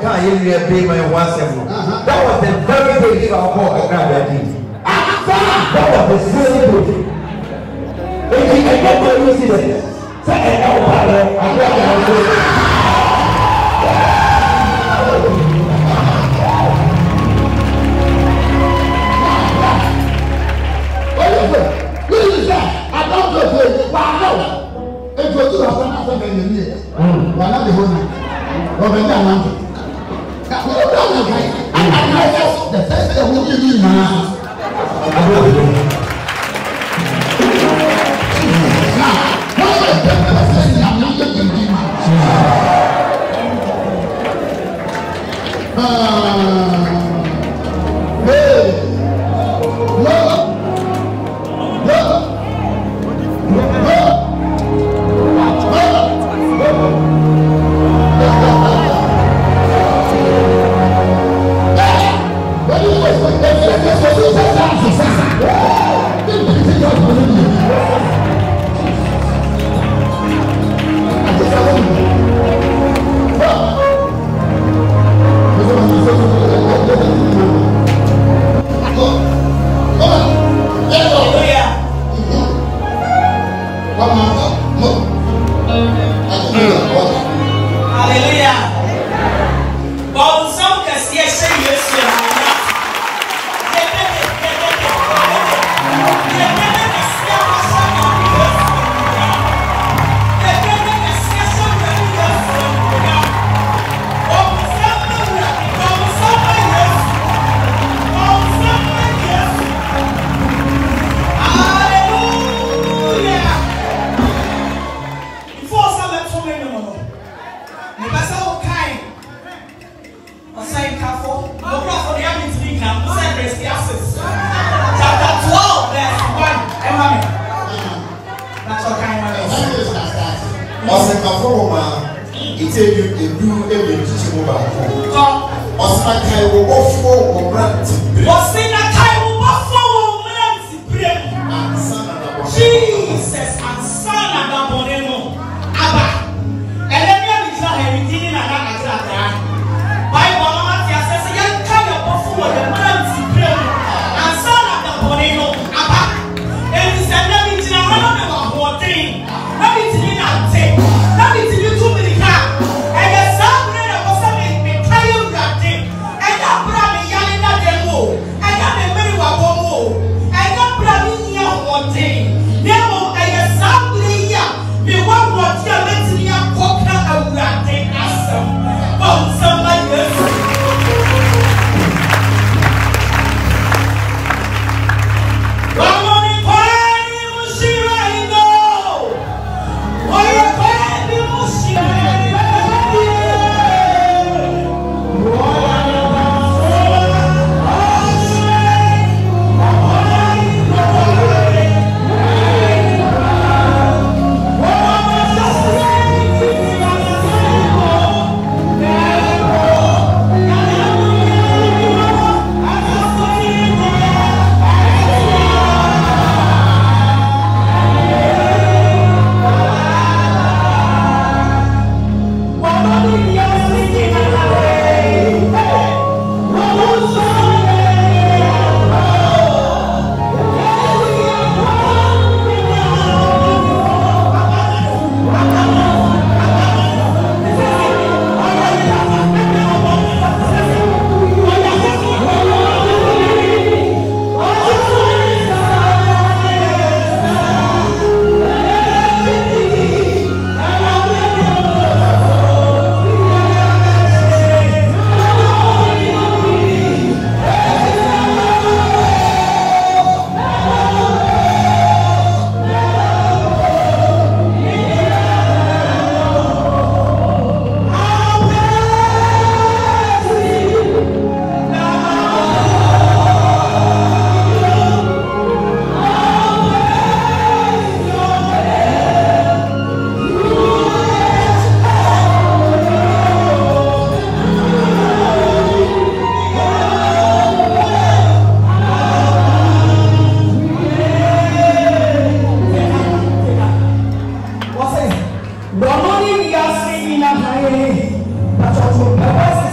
can't hear me my one seven. That was the very day you are called a crab. That was the same day. If you can get my incident, say,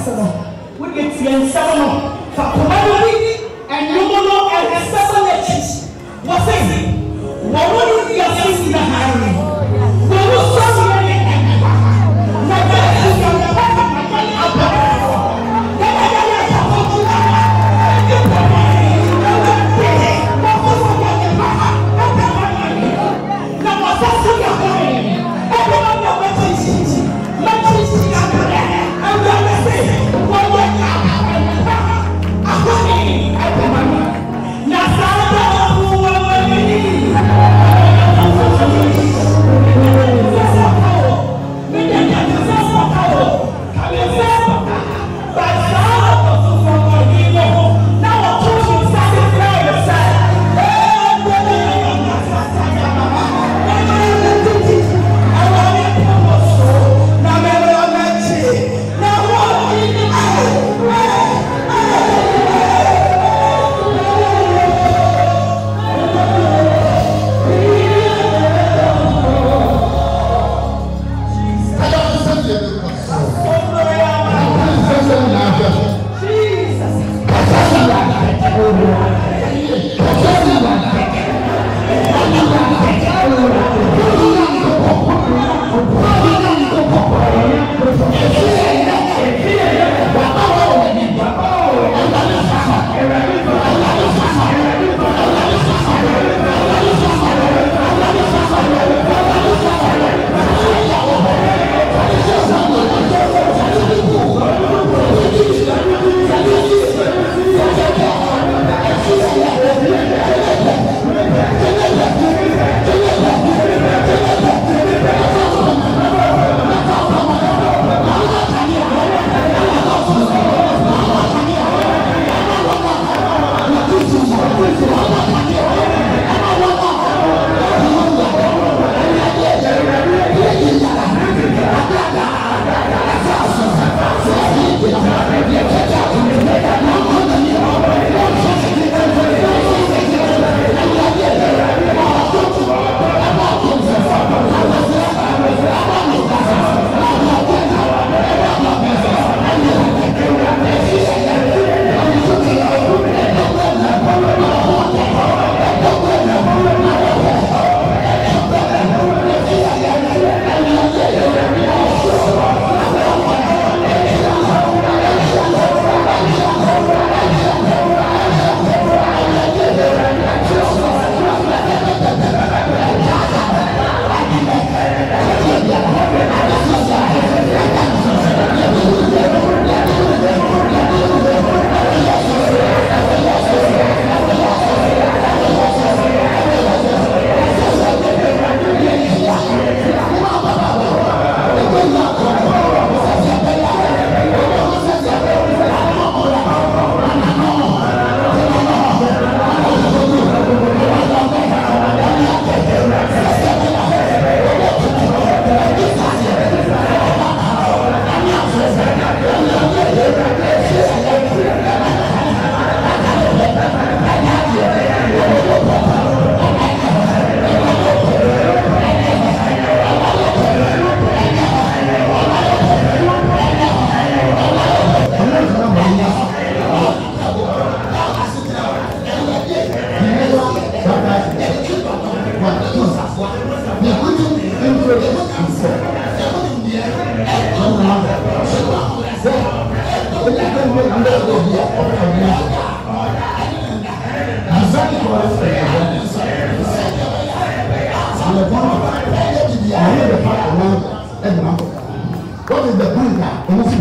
What is the banker?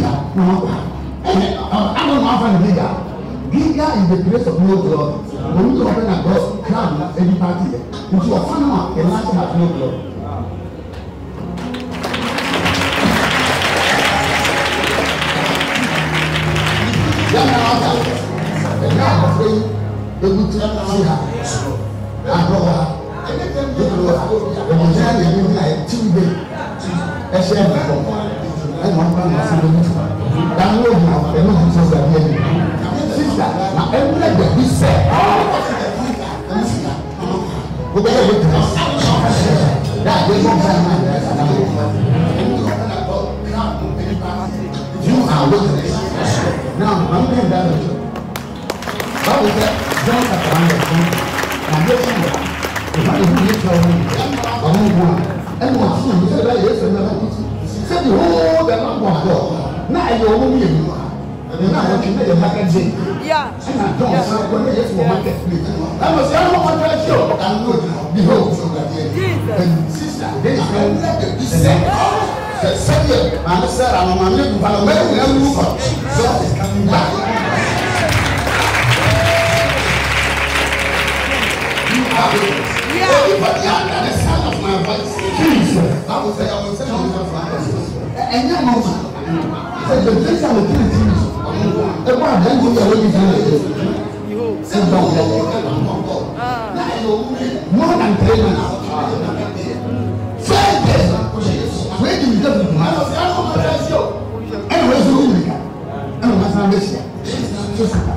I don't know how to Giga. Giga is the place of no blood. When you open a door, crowd every party. If you are fan of a last has no blood. You are witness. Bible said, John chapter 1 verse 1. And this one, the man who is telling me, and what you said that yes, and said the whole the Lamb of God. Now you will be in and now what you made a package. Yeah. And I don't say when yes for marketplace. I was saying what I show and good. Behold, so that and sister, they said, I said, I'm a man, but God is coming back. Yeah. But the sound of my voice. Jesus. I will say, and your mama said, the place I will kill you. The one that you are waiting for. Sit down there. More than 3 minutes. 5 days. Where do you go to my house? And where's the room? And what's my mission?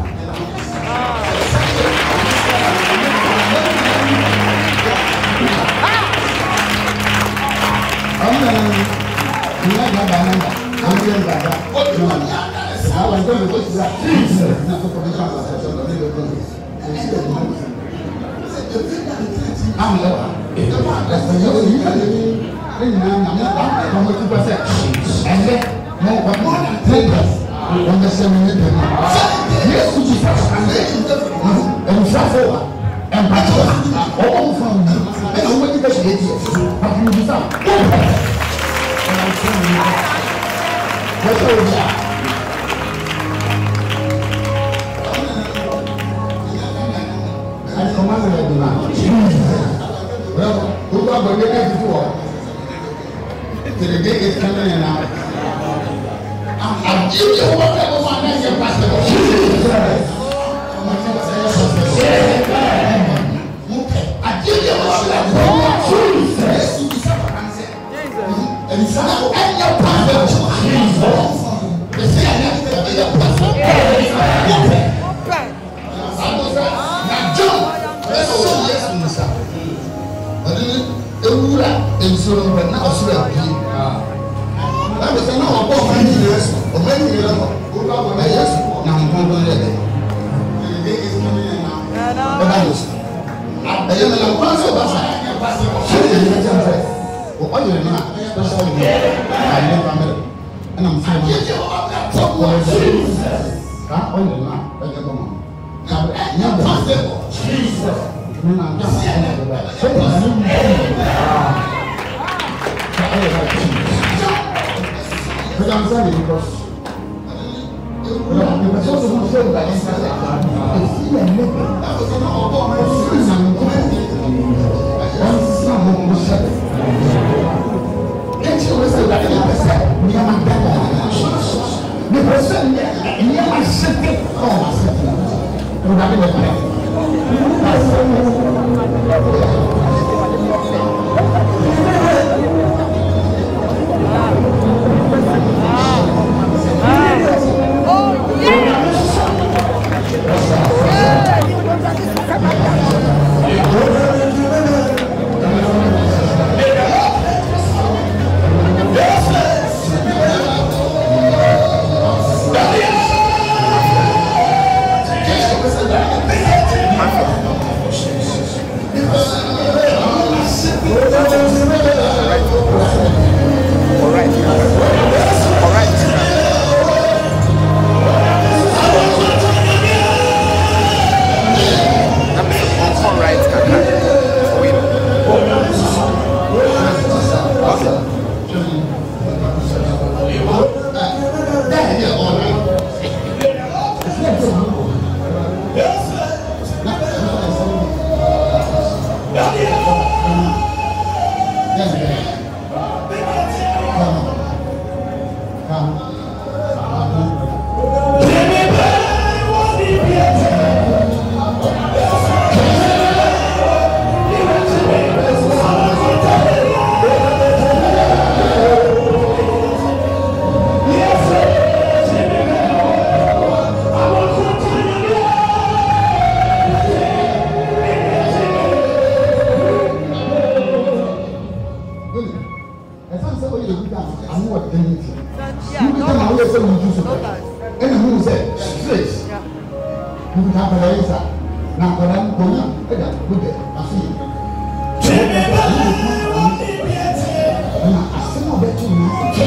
You can't believe that. Now, when I'm going up, I got good day. I see you. I see no better than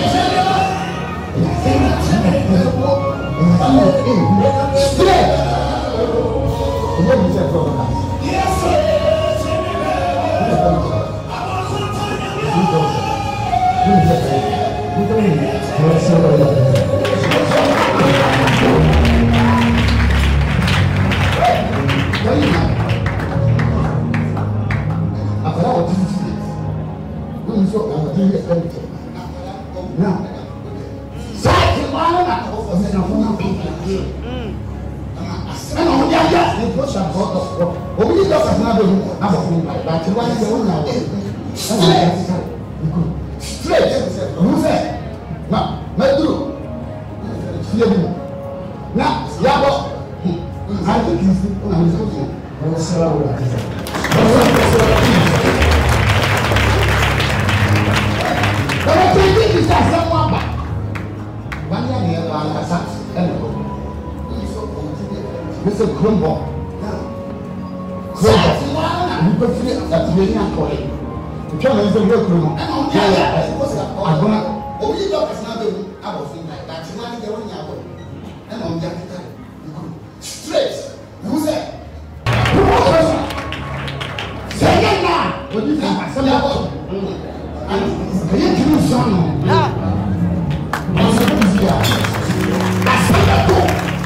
now, Mr. Crumble. You could feel that really not for it. The children is a real criminal. I'm going to. Oh, you don't have another. I was in like that. You want to go in your way. And on that, straight. Who's that? Say it now. What do you think? Some of you do something. I'm so busy. That's what I do.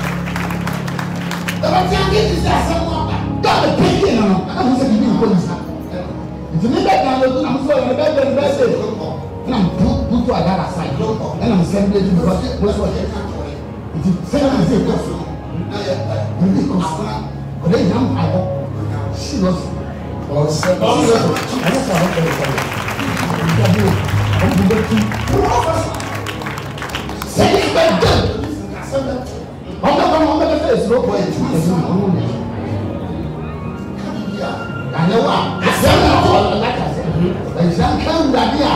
The Vatican is that someone got the picking on. I don't say you police. If you need that kind of I'm sorry, I'm better than best. And I'm put to another side. And I'm sending it because what's what? If you say I'm saying, you need to but then young people, she was. I just want to say it good. I'm not going to face no point. I know what. I said, like I said, I come back here.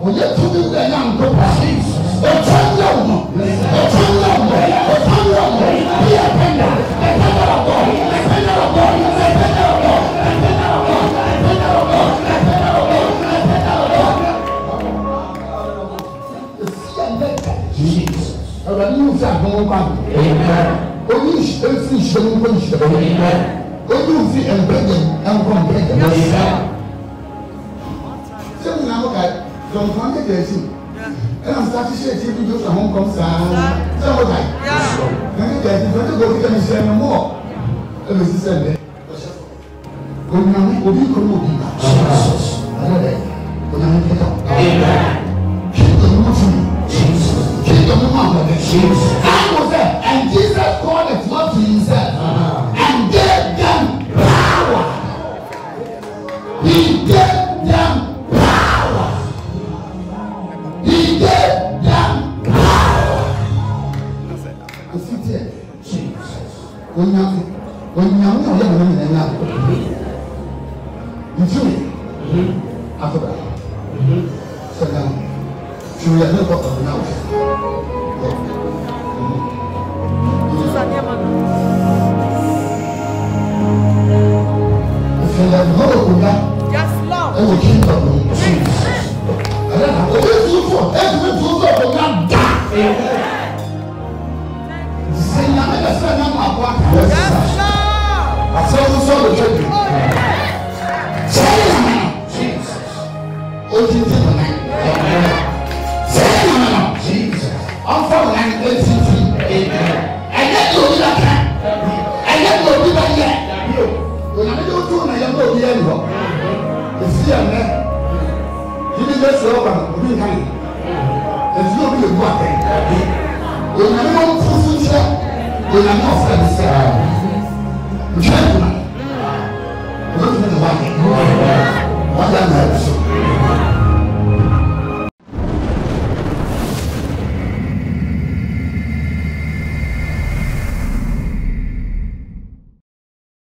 oyɛ tumi wura nyankopɔn ɔtɔnyɛ wo no ɔtɔnyɛ wo no ɔtɔnyɛ wo no be a tender of God a tender of God a tender of God a tender of God a tender of God a tender of God a tender of God esi ɛnɛ Jesus ɔbɛni wo fi agbɔn kwan oyi efi nhyɛn nkɔ nhyɛn oyi fi mpɛgɛ nkɔ mpɛgɛ sɛbi na mo ka jɔnfɔn ne kɛ esi ɛna mo sa ti se eti bi jɔnfɔn ho nkɔm saa sɛ mo ka yi na ne kɛ esi jɔn ne ko fi kɛ mi hyɛn no mo ɛna esi sɛ ndɛ onyame obi kɔ mo obi ba ɛna dɛ onyame kɛtɛ kingdom mo fi kingdom mo ma wɔ dɛ I was there and Jesus called it not to himself and gave them power. He gave them power. He gave them power. You see there? Onyame onyame oyɛ mo nyina nya. You feel me? After so now, you are not going to now. Yes, Lord. And we keep up with Jesus. I don't know. What is you for? Every fool will not die. Say, I'm going to say, I'm going to say, Yes, Lord. I saw you saw the children. Say, Jesus. Oh, Jesus. Say, Jesus. I'm from 1983. Amen. I get you that time. I get you that year. When I do two, I am not here. You see, I'm there. You didn't just show up and be kind. There's no real work. When I don't push you, when I'm not friends,